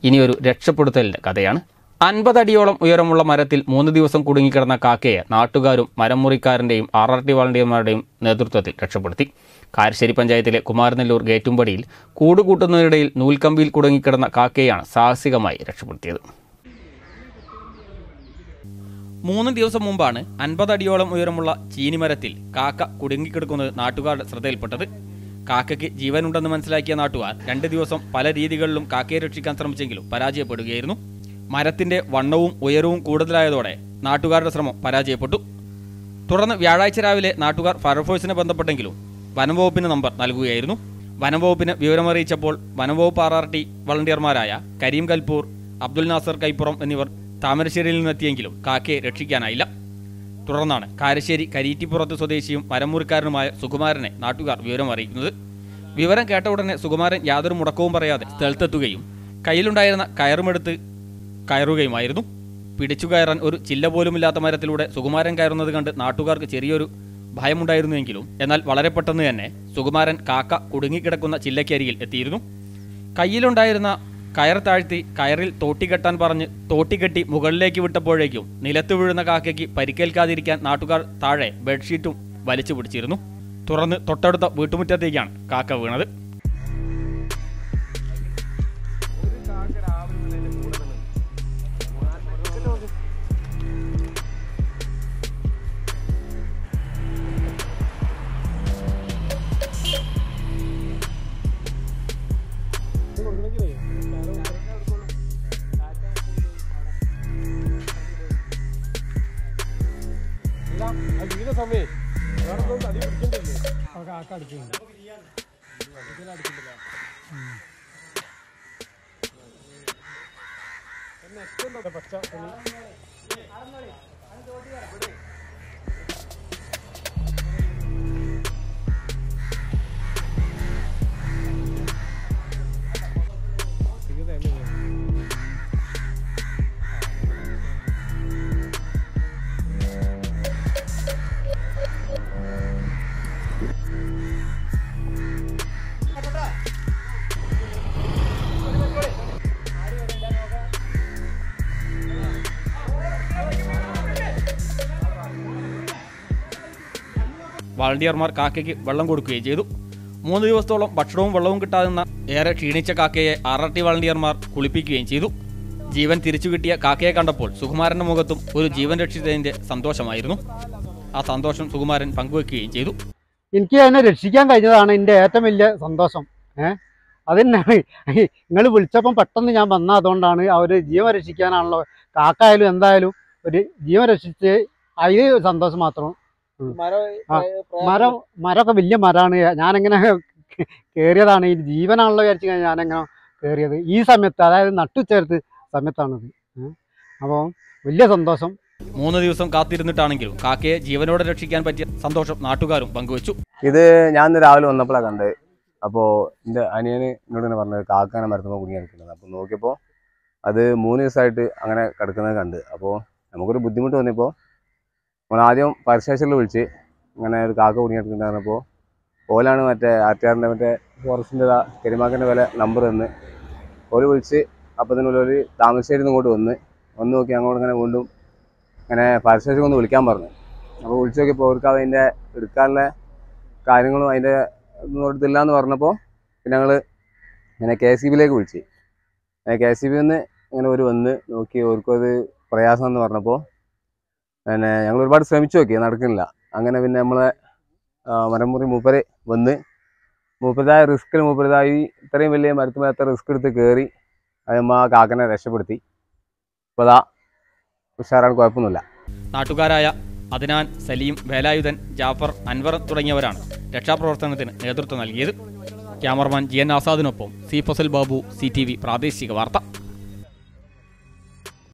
ഇനിയൊരു രക്ഷപ്പെടുത്തലിൻ്റെ കഥയാണ്. 50 അടിയോളം ഉയരമുള്ള മരത്തിൽ 3 ദിവസം കുടുങ്ങിക്കിടന്ന കാക്കയെ നാട്ടുകാരും മരം മുറിക്കാരൻ്റെയും RRT വളണ്ടിയർമാരുടെയും നേതൃത്വത്തിൽ രക്ഷപ്പെടുത്തി. കാരശ്ശേരി പഞ്ചായത്തിലെ കുമാരനെല്ലൂർ ഗേറ്റുംപടിയിൽ കൂടുകൂട്ടുന്നതിനിടയിൽ നൂൽക്കമ്പിയിൽ കുടുങ്ങിക്കിടന്ന കാക്കയെയാണ് സാഹസികമായി രക്ഷപ്പെടുത്തിയത്. 3 ദിവസം മുമ്പാണ് 50 അടിയോളം ഉയരമുള്ള ചീനിമരത്തിൽ കാക്ക കുടുങ്ങിക്കിടക്കുന്നത് നാട്ടുകാരുടെ ശ്രദ്ധയിൽപ്പെട്ടത്. കാക്കയ്ക്ക് ജീവനുണ്ടെന്ന് മനസ്സിലാക്കിയ നാട്ടുകാർ 2 ദിവസം പല രീതികളിലും കാക്കയെ രക്ഷിക്കാൻ ശ്രമിച്ചെങ്കിലും പരാജയപ്പെടുകയായിരുന്നു. മരത്തിന്റെ വണ്ണവും ഉയരവും കൂടുതലായതോടെ നാട്ടുകാരുടെ ശ്രമം പരാജയപ്പെട്ടു. തുടർന്ന് വ്യാഴാഴ്ച രാവിലെ നാട്ടുകാർ ഫയർഫോഴ്സിനെ ബന്ധപ്പെട്ടെങ്കിലും വനംവകുപ്പിന് നമ്പർ നൽകുകയായിരുന്നു. വനംവകുപ്പിന് വിവരമറിയിച്ചപ്പോൾ വനംവകുപ്പ് RRT വളണ്ടിയർമാരായ കരീം കൽപൂർ, അബ്ദുൽ നാസർ കൈപ്പുറം എന്നിവർ താമരശ്ശേരിയിൽ നിന്നെത്തിയെങ്കിലും കാക്കയെ രക്ഷിക്കാനായില്ല. തുടർന്നാണ് കാരശ്ശേരി കരീറ്റിപ്പുറത്ത് സ്വദേശിയും മരമുറിക്കാരനുമായ സുകുമാരനെ നാട്ടുകാർ വിവരം അറിയിക്കുന്നത്. വിവരം കേട്ട ഉടനെ സുകുമാരൻ യാതൊരു മുടക്കവും പറയാതെ സ്ഥലത്തെത്തുകയും കയ്യിലുണ്ടായിരുന്ന കയറുമെടുത്ത് കയറുകയുമായിരുന്നു. പിടിച്ചു കയറാൻ ഒരു ചില്ല പോലുമില്ലാത്ത മരത്തിലൂടെ സുകുമാരൻ കയറുന്നത് കണ്ട് നാട്ടുകാർക്ക് ചെറിയൊരു ഭയമുണ്ടായിരുന്നുവെങ്കിലും എന്നാൽ വളരെ പെട്ടെന്ന് തന്നെ സുകുമാരൻ കാക്ക കുടുങ്ങിക്കിടക്കുന്ന ചില്ലക്കരികിൽ എത്തിയിരുന്നു. കയ്യിലുണ്ടായിരുന്ന കയർ താഴ്ത്തി കയറിൽ തോട്ടികെട്ടാൻ പറഞ്ഞ് തോട്ടികെട്ടി മുകളിലേക്ക് വിട്ടപ്പോഴേക്കും നിലത്ത് വീഴുന്ന കാക്കയ്ക്ക് പരിക്കേൽക്കാതിരിക്കാൻ നാട്ടുകാർ താഴെ ബെഡ്ഷീറ്റും വലിച്ചു പിടിച്ചിരുന്നു. തുറന്ന് തൊട്ടടുത്ത വീട്ടുമുറ്റത്തേക്കാണ് കാക്ക വീണത്. സമയം വളണ്ടിയർമാർ കാക്കയ്ക്ക് വെള്ളം കൊടുക്കുകയും ചെയ്തു. 3 ദിവസത്തോളം ഭക്ഷണവും വെള്ളവും കിട്ടാതെന്ന ഏറെ ക്ഷീണിച്ച കാക്കയെ RRT വളണ്ടിയർമാർ കുളിപ്പിക്കുകയും ചെയ്തു. ജീവൻ തിരിച്ചു കിട്ടിയ കാക്കയെ കണ്ടപ്പോൾ സുകുമാരന്റെ മുഖത്തും ഒരു ജീവൻ രക്ഷിച്ചതിന്റെ സന്തോഷമായിരുന്നു. ആ സന്തോഷം സുകുമാരൻ പങ്കുവെക്കുകയും ചെയ്തു. എനിക്ക് അതിനെ രക്ഷിക്കാൻ കഴിഞ്ഞതാണ് എൻ്റെ ഏറ്റവും വലിയ സന്തോഷം. അതന്നെയാണ് നിങ്ങൾ വിളിച്ചപ്പം പെട്ടെന്ന് ഞാൻ വന്ന അതുകൊണ്ടാണ്. അവർ ജീവൻ രക്ഷിക്കാനാണല്ലോ, കാക്കായാലും എന്തായാലും ഒരു ജീവൻ രക്ഷിച്ച് അതിൽ സന്തോഷം മാത്രം. മരമൊക്കെ വലിയ മരമാണ്. ഞാനെങ്ങനെ കയറിയതാണ്, ഈ ജീവനാണല്ലോ വിചാരിച്ചു ഞാനെങ്ങനെ കയറിയത്. ഈ സമയത്ത് അതായത് നട്ടുച്ചേർത്ത് സമയത്താണത്. അപ്പോൾ വലിയ സന്തോഷം. 3 ദിവസം കാത്തിരുന്നിട്ടാണെങ്കിലും കാക്കയെ ജീവനോടെ രക്ഷിക്കാൻ പറ്റിയ സന്തോഷം നാട്ടുകാരും പങ്കുവച്ചു. ഇത് ഞാൻ രാവിലെ വന്നപ്പോഴാണ് കണ്ടത്. അപ്പോൾ എൻ്റെ അനിയന് എന്നോട് ഇങ്ങനെ പറഞ്ഞത് കാക്കാനെ മരത്തുമ്പോൾ കുടുങ്ങി കിടക്കുന്നത്. അപ്പോൾ നോക്കിയപ്പോൾ അത് 3 ദിവസമായിട്ട് അങ്ങനെ കിടക്കുന്നത് കണ്ട്. അപ്പോൾ നമുക്കൊരു ബുദ്ധിമുട്ട് തോന്നിയപ്പോൾ നമ്മൾ ആദ്യം പരിശേഷനിൽ വിളിച്ച് ഇങ്ങനെ ഒരു കാക്ക കുടുങ്ങി കിടക്കുന്നുണ്ട് പറഞ്ഞപ്പോൾ ഓലാണ് മറ്റേ RTRൻ്റെ മറ്റേ ഫോറസ്റ്റിൻ്റെ കരിമാക്കൻ്റെ വില നമ്പർ തന്ന് ഓല് വിളിച്ച് അപ്പത്തിനുള്ളിൽ ഒരു താമരശ്ശേരി ഇങ്ങോട്ട് വന്ന് നോക്കി അങ്ങോട്ട് ഇങ്ങനെ വീണ്ടും ഇങ്ങനെ പരിശേഷക്ക് ഒന്ന് വിളിക്കാൻ പറഞ്ഞു. അപ്പോൾ വിളിച്ച് നോക്കിയപ്പോൾ അവർക്ക് അതിൻ്റെ എടുക്കാനുള്ള കാര്യങ്ങളും അതിൻ്റെ ഒന്നും എടുത്തില്ല എന്ന് പറഞ്ഞപ്പോൾ പിന്നെ ഞങ്ങൾ ഇങ്ങനെ KCBയിലേക്ക് വിളിച്ച് KCBയിൽ നിന്ന് ഇങ്ങനെ ഒരു വന്ന് നോക്കി അവർക്കും അത് പ്രയാസം എന്ന് പറഞ്ഞപ്പോൾ പിന്നെ ഞങ്ങൾ ഒരുപാട് ശ്രമിച്ചു നോക്കി, നടക്കുന്നില്ല. അങ്ങനെ പിന്നെ നമ്മളെ മരമുറി മൂപ്പര് വന്ന് മൂപ്പരുതായ റിസ്കിൽ മൂപ്പരുതായി ഇത്രയും വലിയ മരത്തുമ്പോൾ എത്ര റിസ്ക് എടുത്ത് കയറി അത് ആ കാക്കനെ രക്ഷപ്പെടുത്തി. അപ്പോൾ അതാ ഉഷാറാണ്, കുഴപ്പമൊന്നുമില്ല. നാട്ടുകാരായ അദ്നാൻ, സലീം, വേലായുധൻ, ജാഫർ, അൻവർ തുടങ്ങിയവരാണ് രക്ഷാപ്രവർത്തനത്തിന് നേതൃത്വം നൽകിയത്. ക്യാമറമാൻ GN ആസാദിനൊപ്പം C. ഫസൽ ബാബു, CTV പ്രാദേശിക വാർത്ത.